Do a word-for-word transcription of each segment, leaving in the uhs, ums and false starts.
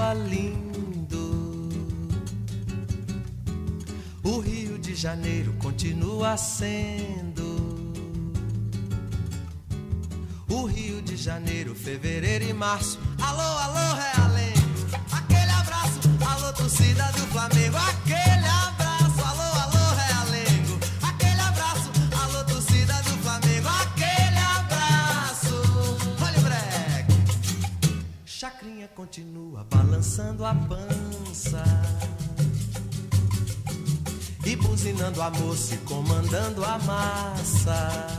continua lindo. O Rio de Janeiro continua sendo o Rio de Janeiro, fevereiro e março. Alô, alô, Realengo, aquele abraço. Alô, torcida do Flamengo, aquele abraço. Alô, alô, Realengo, aquele abraço. Alô, torcida do Flamengo, aquele abraço. Olha o breque. Chacrinha continua balançando a pança e buzinando a moça e comandando a massa.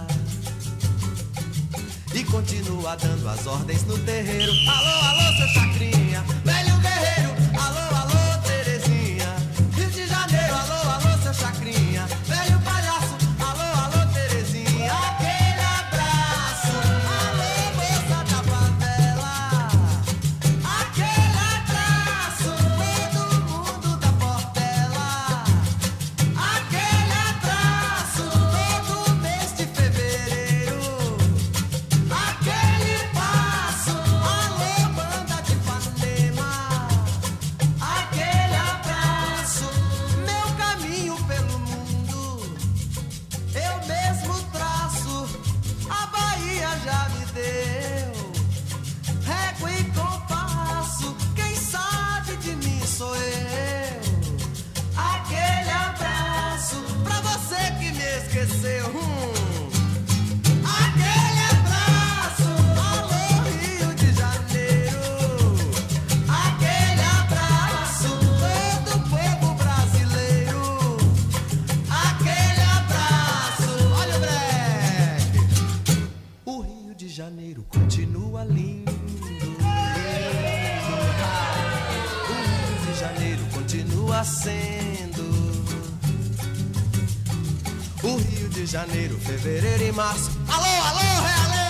E continua dando as ordens no terreiro. Alô, alô, seu Chacrinha, velho guerreiro. Alô, alô, Terezinha, Rio de Janeiro. Alô, alô, seu Chacrinha, velho palhaço. Alô, alô, Terezinha, aquele abraço. Alô, moça da favela, aquele abraço. Todo mundo da Portela, aquele abraço. Todo mês de fevereiro, aquele passo. Alô, banda de Ipanema, aquele abraço. Meu caminho pelo mundo eu mesmo traço. A Bahia já me deu régua e compasso. Quem sabe de mim sou eu. Aquele abraço pra você que me esqueceu. Hum. Aquele abraço, alô, Rio de Janeiro. Aquele abraço, todo o povo brasileiro. Aquele abraço, olha o breque. O Rio de Janeiro continua lindo. O Rio de Janeiro continua sendo o Rio de Janeiro, fevereiro e março. Alô, alô, Realengo.